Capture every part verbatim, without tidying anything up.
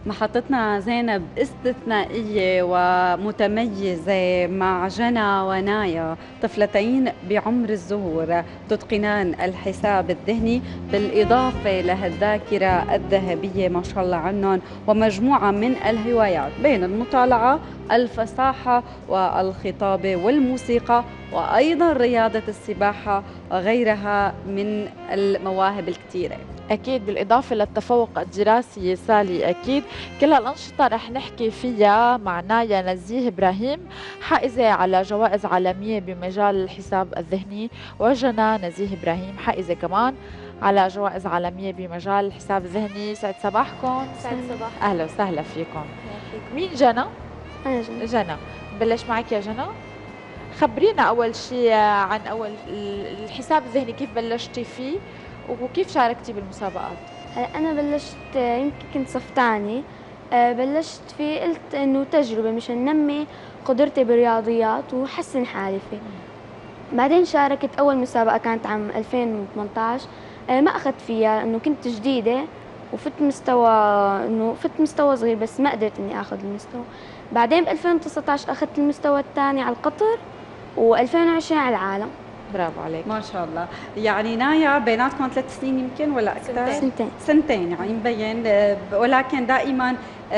محطتنا زينب استثنائية ومتميزة مع جنى ونايا، طفلتين بعمر الزهور تتقنان الحساب الذهني بالإضافة لهالذاكرة الذهبية ما شاء الله عنهم، ومجموعة من الهوايات بين المطالعة، الفصاحة والخطابة والموسيقى، وأيضا رياضة السباحة وغيرها من المواهب الكثيرة. أكيد بالإضافة للتفوق الدراسي سالي. أكيد كل الأنشطة رح نحكي فيها مع نايا نزيه إبراهيم، حائزة على جوائز عالمية بمجال الحساب الذهني، وجنى نزيه إبراهيم حائزة كمان على جوائز عالمية بمجال الحساب الذهني. سعد صباحكم. سعد صباح. أهلا وسهلا فيكم. مين جنى؟ أنا جنى. جنى، بلش معك يا جنى. خبرينا أول شيء عن أول الحساب الذهني، كيف بلشتي فيه وكيف شاركتي بالمسابقات؟ هلا أنا بلشت يمكن كنت صف ثاني، بلشت فيه قلت إنه تجربة مشان نمي قدرتي بالرياضيات وحسن حالي فيه. بعدين شاركت أول مسابقة كانت عام ألفين وثمانية عشر، ما أخذت فيها إنه كنت جديدة وفت مستوى إنه فت مستوى صغير بس ما قدرت إني آخذ المستوى. بعدين ب ألفين وتسعة عشر أخذت المستوى الثاني على القطر و2020 على العالم. برافو عليك ما شاء الله. يعني نايا بيناتكم ثلاث سنين يمكن ولا اكثر؟ سنتين. سنتين يعني مبين، ولكن دائما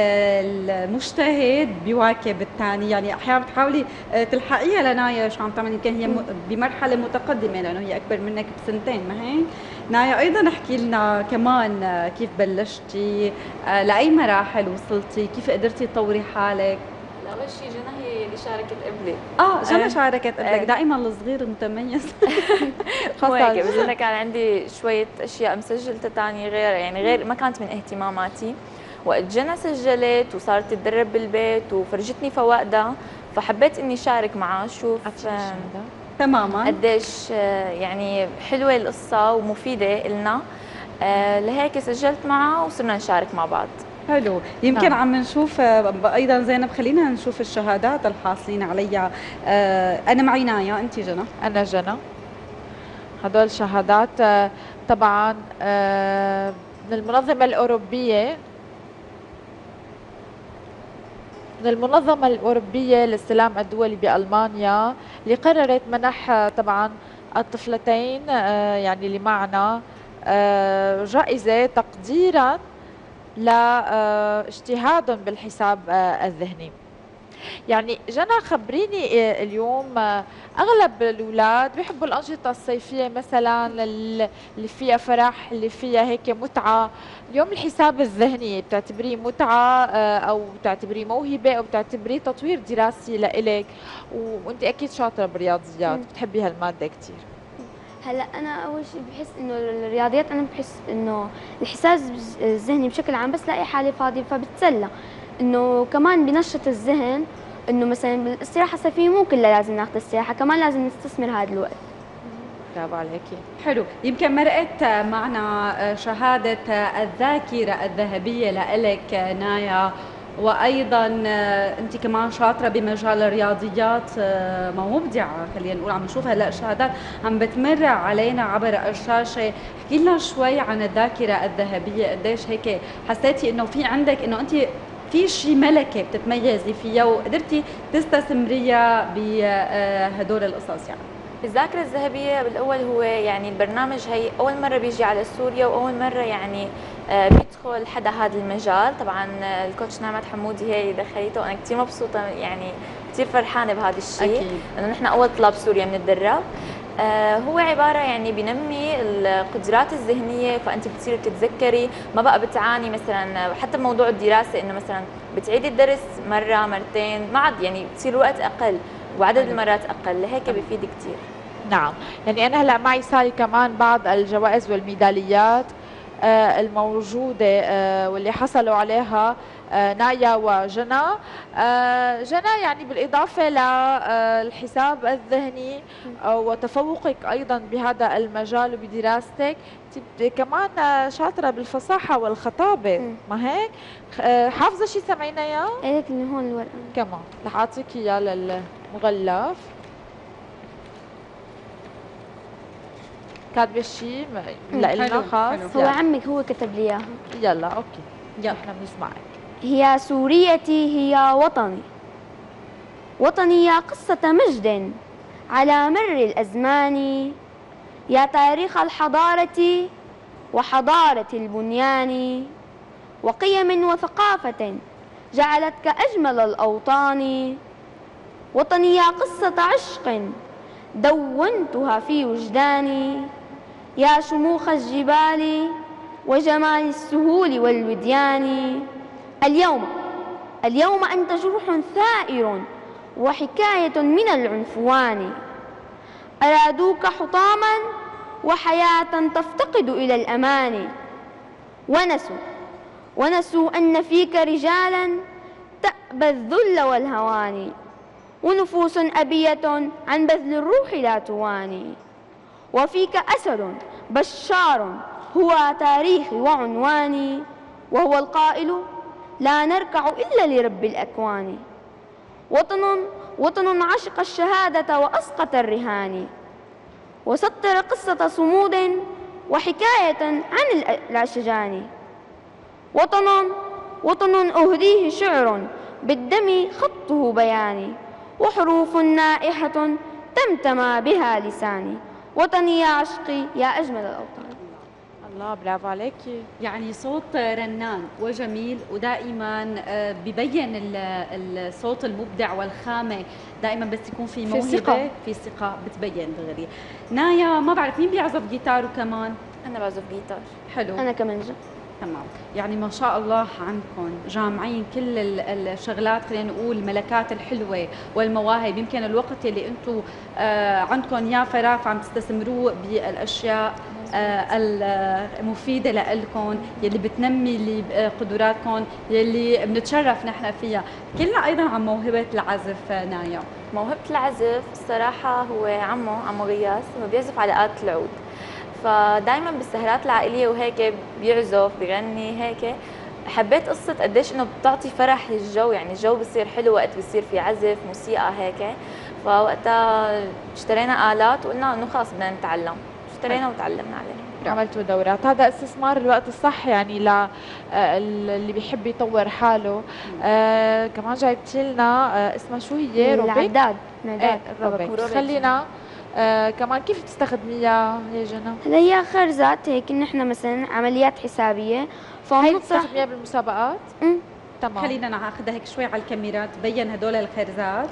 المجتهد بيواكب الثاني، يعني احيانا بتحاولي تلحقيها لنايا شو عم تعمل، يمكن هي بمرحله متقدمه لانه هي اكبر منك بسنتين، ما هيك؟ نايا ايضا احكي لنا كمان كيف بلشتي، لاي مراحل وصلتي، كيف قدرتي تطوري حالك؟ أول شيء جنى هي اللي شاركت قبلي. اه جنى شاركت قبلك. أه. دائما الصغير المتميز. مو هيك، بس أنا كان عندي شوية أشياء مسجلتها تانية غير، يعني غير ما كانت من اهتماماتي. وقت جنى سجلت وصارت تتدرب بالبيت وفرجتني فوائدها، فحبيت إني شارك معها شوف تماما قديش يعني حلوة القصة ومفيدة إلنا. لهيك سجلت معها وصرنا نشارك مع بعض. حلو. يمكن نعم. عم نشوف ايضا زينب، خلينا نشوف الشهادات الحاصلين عليها. انا معي نايا، انت جنى. انا جنى. هدول شهادات طبعا من المنظمه الاوروبيه من المنظمه الاوروبيه للسلام الدولي بالمانيا، اللي قررت منح طبعا الطفلتين يعني اللي معنا جائزه تقديرا لاجتهادهم بالحساب الذهني. يعني جنى خبريني اليوم، اغلب الاولاد بيحبوا الانشطه الصيفيه مثلا اللي فيها فرح، اللي فيها هيك متعه. اليوم الحساب الذهني بتعتبريه متعه او بتعتبريه موهبه او بتعتبريه تطوير دراسي لإلك، وانت اكيد شاطره بالرياضيات بتحبي هالماده كثير. هلا انا اول شيء بحس انه الرياضيات، انا بحس انه الحساب الذهني بشكل عام بس لاقي حالي فاضي فبتسلى، انه كمان بنشط الذهن، انه مثلا بالاستراحه الصيفيه مو كلها لازم ناخذ السياحه، كمان لازم نستثمر هذا الوقت. برافو عليكي. حلو. يمكن مرقت معنا شهاده الذاكره الذهبيه لإلك نايا، وايضا انت كمان شاطره بمجال الرياضيات، ما مبدعه خلينا نقول. عم نشوف هلا الشهادات عم بتمر علينا عبر الشاشه. احكي لنا شوي عن الذاكره الذهبيه، قديش هيك حسيتي انه في عندك، انه انت في شيء ملكه بتتميزي فيها وقدرتي تستثمريها بهدول القصص؟ يعني الذاكرة الذهبية بالأول هو يعني البرنامج هي أول مرة بيجي على سوريا، وأول مرة يعني بيدخل حدا هذا المجال. طبعا الكوتش نعمت حمودي هي دخلته، وأنا كثير مبسوطة، يعني كثير فرحانة بهذا الشيء، لأنه نحن أول طلاب سوريا بنتدرب. هو عبارة يعني بينمي القدرات الذهنية، فأنت بتصيري بتتذكري، ما بقى بتعاني مثلا حتى بموضوع الدراسة، إنه مثلا بتعيدي الدرس مرة مرتين، ما عاد يعني بتصير الوقت أقل وعدد المرات اقل، لهيك بيفيد كثير. نعم، يعني انا هلا معي سالي كمان بعض الجوائز والميداليات آه الموجوده آه واللي حصلوا عليها آه نايا وجنى. آه جنى يعني بالاضافه للحساب الذهني آه وتفوقك ايضا بهذا المجال وبدراستك، كمان شاطره بالفصاحه والخطابه، ما هيك؟ آه حافظه شيء سمعينا اياه؟ ايه اللي هون الورقه كمان رح اعطيك اياه للمغلف. كاتبه شيء لنا خاص؟ هو عمك هو كتب لي اياها. يلا اوكي، يلا احنا بنسمعك. هي سوريتي هي وطني، وطني يا قصة مجد على مر الأزمان، يا تاريخ الحضارة وحضارة البنيان، وقيم وثقافة جعلتك أجمل الأوطان. وطني يا قصة عشق دونتها في وجداني، يا شموخ الجبال وجمال السهول والوديان. اليوم اليوم أنت جرح ثائر وحكاية من العنفوان، أرادوك حطاما وحياة تفتقد إلى الأمان، ونسوا ونسوا أن فيك رجالا تأبى الذل والهوان، ونفوس أبية عن بذل الروح لا تواني. وفيك أسد بشار هو تاريخي وعنواني، وهو القائل لا نركع إلا لرب الأكوان. وطن وطن عشق الشهادة وأسقط الرهان، وسطر قصة صمود وحكاية عن الأشجان. وطن وطن أهديه شعر بالدم خطه بياني، وحروف نائحة تمتمى بها لساني. وطني يا عشقي يا أجمل الأوطان. الله، برافو عليكي. يعني صوت رنان وجميل، ودائما آه، ببين ال- الصوت المبدع والخامه، دائما بس يكون في في موهبه ثقة. في ثقه بتبين دغري. نايا، ما بعرف مين بيعزف جيتار وكمان؟ انا بعزف جيتار. حلو. أنا كمان جا. تمام، يعني ما شاء الله عنكم جامعين كل ال- الشغلات، خلينا نقول الملكات الحلوه والمواهب. يمكن الوقت اللي انتم آه عندكم يا فراغ عم تستثمروه بالاشياء آه المفيده لكم، يلي بتنمي اللي آه، قدراتكم، يلي بنتشرف نحن فيها. كلنا ايضا عن موهبه العزف آه، نايا. موهبة العزف الصراحة هو عمو عمو غياس، هو بيعزف على آلة العود، فدايما بالسهرات العائلية وهيك بيعزف بيغني هيك. حبيت قصة قديش انه بتعطي فرح للجو، يعني الجو بصير حلو وقت بصير في عزف موسيقى هيك. فوقتها اشترينا آلات وقلنا انه خلص بدنا نتعلم، اشترينا وتعلمنا عليه. عملتوا دورات، هذا استثمار الوقت الصح يعني ل آه، اللي بيحب يطور حاله. آه كمان جايبتي لنا آه اسمها شو هي؟ روبيك؟ العداد. ايه العداد. الروبيك. روبيك. خلينا آه كمان كيف بتستخدميها يا جنى؟ هلا هي خرزات هيك، نحن مثلا عمليات حسابية هي فبنطرح. بتستخدميها بالمسابقات؟ أمم. تمام. خلينا ناخذها هيك شوي على الكاميرا تبين هدول الخرزات.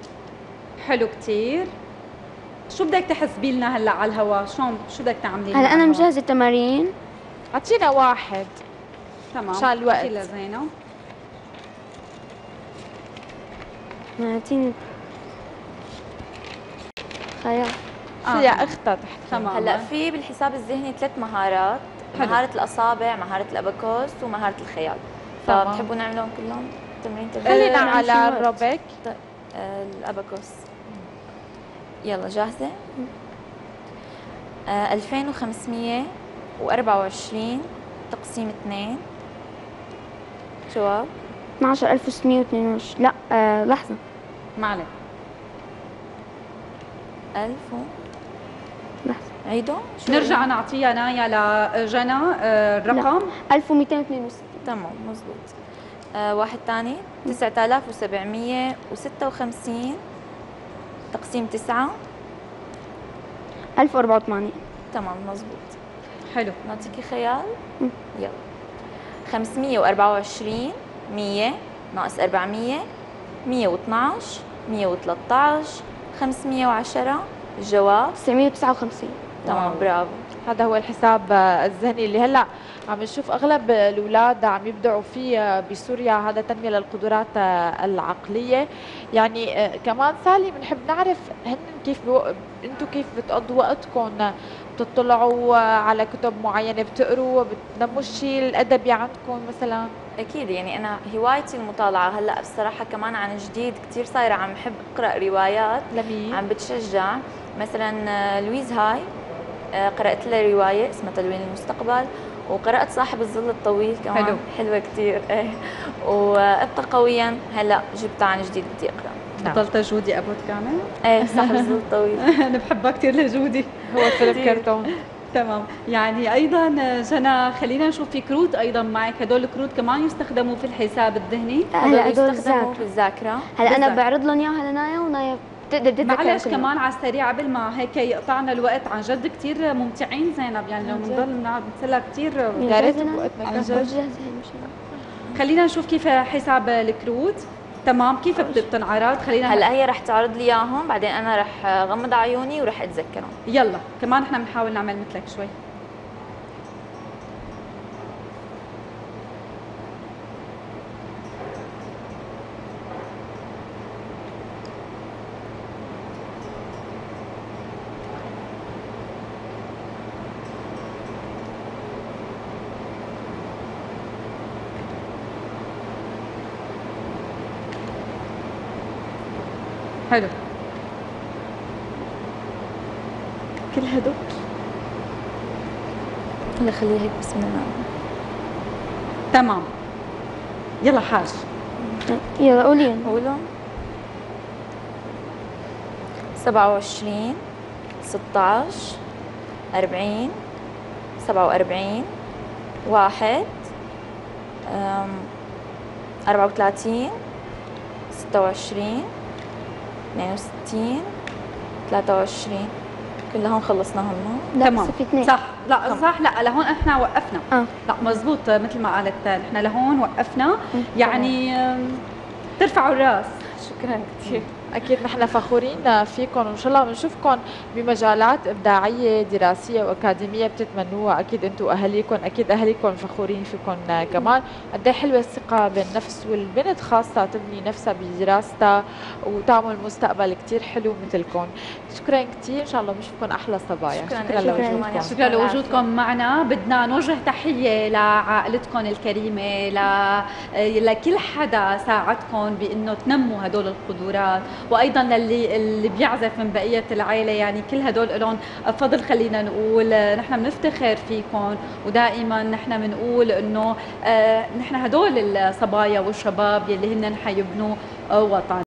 حلو كتير. شو بدك تحسبي لنا هلا على الهواء؟ شلون شو بدك تعملي لنا هلا على أنا الهواء؟ مجهزة تمارين. اعطينا واحد. تمام، عشان الوقت. أعطي لزينة. اعطيني خيال. شو يا اختها تحكي؟ تمام. هلا في بالحساب الذهني ثلاث مهارات، حلو. مهارة الأصابع، مهارة الأباكوس، ومهارة الخيال. تمام. فبتحبوا نعملهم كلهم تمرين تمرين؟ خلينا آه، على شو الوقت؟ الروبيك. آه، الأباكوس. يلا جاهزة؟ آه، ألفين وخمسمية وأربعة وعشرين تقسيم اثنين. جواب؟ اثني عشر ألف وستمية واثنين وعشرين. لا آه لحظة. ما عليك. ألف و... لحظة. عيدوا؟ شو نرجع عيدوا؟ نعطيها نايا لجنى آه، الرقم. ألف ومئتين واثنين وستين. تمام مزبوط. آه، واحد تاني تسعة آلاف وسبعمية وستة وخمسين تقسيم تسعة. ألف وأربعة وثمانين. تمام مزبوط. حلو. نعطيكي خيال؟ مم. يلا. خمسمية وأربعة وعشرين مية ناقص أربعمية مية واثناعش مية وثلاثطعش خمسمية وعشرة. الجواب؟ تسعمية وتسعة وخمسين. تمام برافو. هذا هو الحساب آه، الذهني اللي هلا عم نشوف اغلب الاولاد عم يبدعوا فيه آه، بسوريا. هذا تنميه للقدرات آه، العقليه. يعني آه، كمان سالي بنحب نعرف هن كيف بو... انتم كيف بتقضوا وقتكم؟ بتطلعوا آه، على كتب معينه بتقروا، بتنموا الشيء الادبي عندكم مثلا؟ اكيد يعني انا هوايتي المطالعه. هلا الصراحه كمان عن جديد كثير صايره عم بحب اقرا روايات لمين؟ عم بتشجع. مثلا آه، لويز هاي، آه، قرات له روايه اسمها تلوين المستقبل، وقرات صاحب الظل الطويل كمان. حلو. حلوه كثير. ايه. وابقى قويا هلا جبتها عن جديد بدي اقرا. نعم. بطلت جودي ابو كامل. ايه صاحب الظل الطويل. انا بحبها كثير لجودي. هو فيلم كتير. كرتون. تمام. يعني ايضا جنى خلينا نشوف في كروت ايضا معك، هدول الكروت كمان يستخدموا في الحساب الذهني؟ هلا هدول يستخدموا الذاكرة. في الذاكره. هلا انا بالذاكرة. بعرض لهم اياها لنايا ونايا بتقدر تتذكر. معلش كمان على السريع قبل ما هيك يقطعنا الوقت، عن جد كثير ممتعين زينب، يعني لو بنضل بنسلى كثير. يا ريت بوقتنا عن كمان. جد. خلينا نشوف كيف حساب الكروت. تمام، كيف بتنعرض؟ خلينا هلا هي رح تعرض لي اياهم، بعدين انا رح غمض عيوني ورح اتذكرهم. يلا كمان احنا بنحاول نعمل مثلك شوي. حلو. كل هدول هلا خليها هيك بسم الله. تمام. يلا حاج. يلا قولي. قولهم. سبعة وعشرين، ستة عشر، أربعين، سبعة وأربعين، واحد، أربعة وثلاثين، ستة وعشرين، اثنين وستين، ثلاثة وعشرين. كلهم خلصناهم. لا تمام. بس في اثنين. صح. لا صح. لا لهون احنا وقفنا. اه لا مزبوط مثل ما قالت نحن لهون وقفنا. يعني آم، ترفعوا الراس. شكرا كثير. اكيد نحن فخورين فيكم، وان شاء الله بنشوفكم بمجالات ابداعيه دراسيه واكاديميه بتتمنوها. اكيد انتم واهاليكم، اكيد اهاليكم فخورين فيكم كمان. قد ايه حلوه الثقه بالنفس، والبنت خاصه تبني نفسها بدراستها وتعمل مستقبل كثير حلو مثلكم. شكرا كثير، ان شاء الله بنشوفكم احلى صبايا. شكرا, شكرا لوجودكم. شكرا لوجودكم معنا. بدنا نوجه تحيه لعائلتكم الكريمه، ل... لكل حدا ساعدكم بانه تنموا هدول القدرات، وايضا للي اللي بيعزف من بقيه العائله. يعني كل هدول لهم فضل. خلينا نقول نحن بنفتخر فيكم، ودائما نحن بنقول انه آه نحن هدول الصبايا والشباب يلي هن حيبنوا وطن.